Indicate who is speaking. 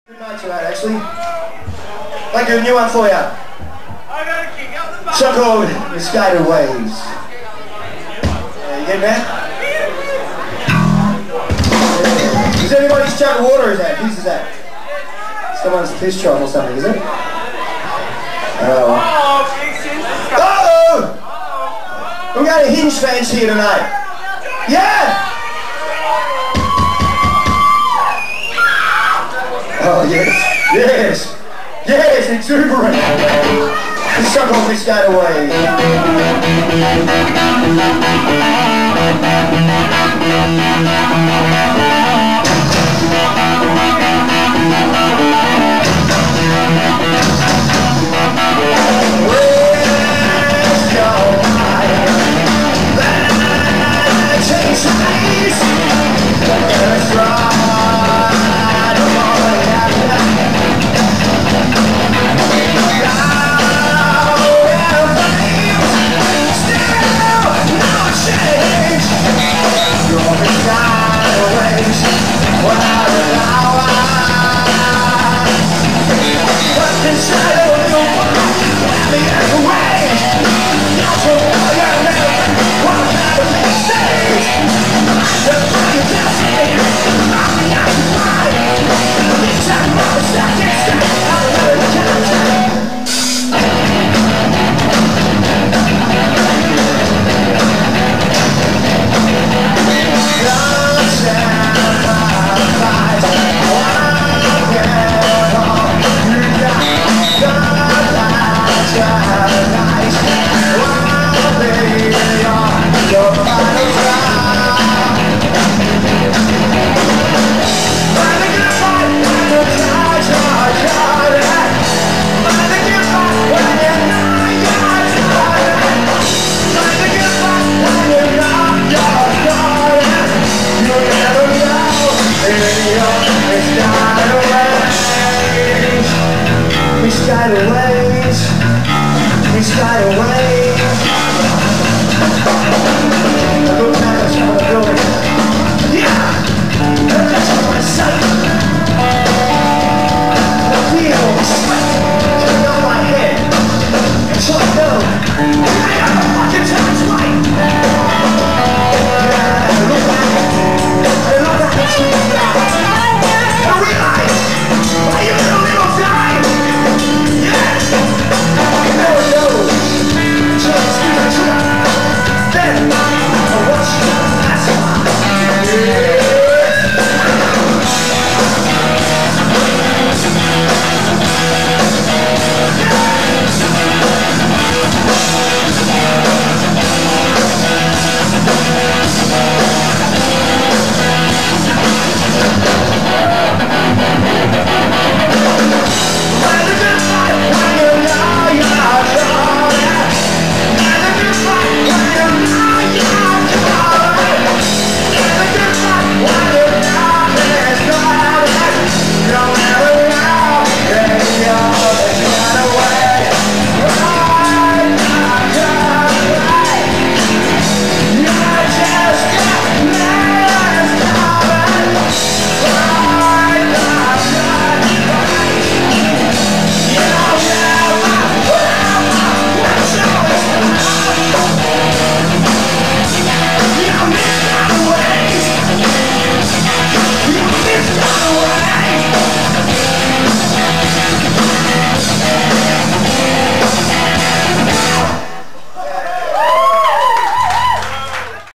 Speaker 1: Good night tonight, actually. Thank you, a new one for you. Song called Misguided Ways. You get that? Yeah. Is anybody's jug of water, is that? Whose is that? Someone's piss trough or something, is it? Oh! We've got a Hinge fans here tonight. Yeah! Oh yes, yes, yes, exuberant. The song called Misguided Ways. Misguided ways, misguided ways.